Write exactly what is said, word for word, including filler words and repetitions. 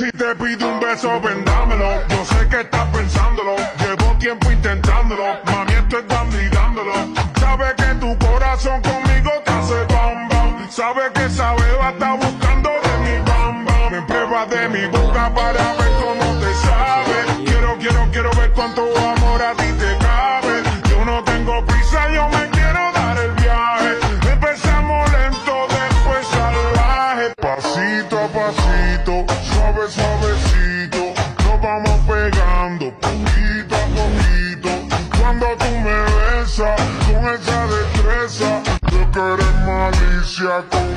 Si te pido un beso, vendámelo. Yo sé que estás pensándolo. Llevo tiempo intentándolo. Mami, estoy dando y dándolo. Sabe que tu corazón conmigo te hace bam bam. Sabe que esa beba está buscando de mi bam bam. Me prueba de mi boca para ver cómo te sabe. Quiero, quiero, quiero ver cuánto amor a ti te cabe. Yo no tengo prisa, yo me quiero dar el viaje. Empezamos lento, después salvaje. Pasito a pasito, suave, suavecito. Nos vamos pegando poquito a poquito. Cuando tú me besas con esa destreza, yo que eres malicia con